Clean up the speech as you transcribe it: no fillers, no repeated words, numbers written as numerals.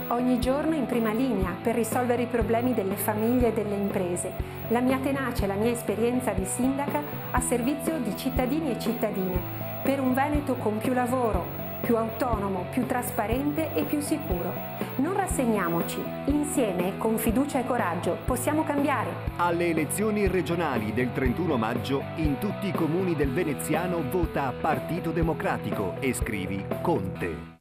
ogni giorno in prima linea per risolvere i problemi delle famiglie e delle imprese. La mia tenacia e la mia esperienza di sindaca a servizio di cittadini e cittadine, per un Veneto con più lavoro, più autonomo, più trasparente e più sicuro. Non rassegniamoci, insieme, con fiducia e coraggio, possiamo cambiare. Alle elezioni regionali del 31 maggio, in tutti i comuni del veneziano vota Partito Democratico e scrivi Conte.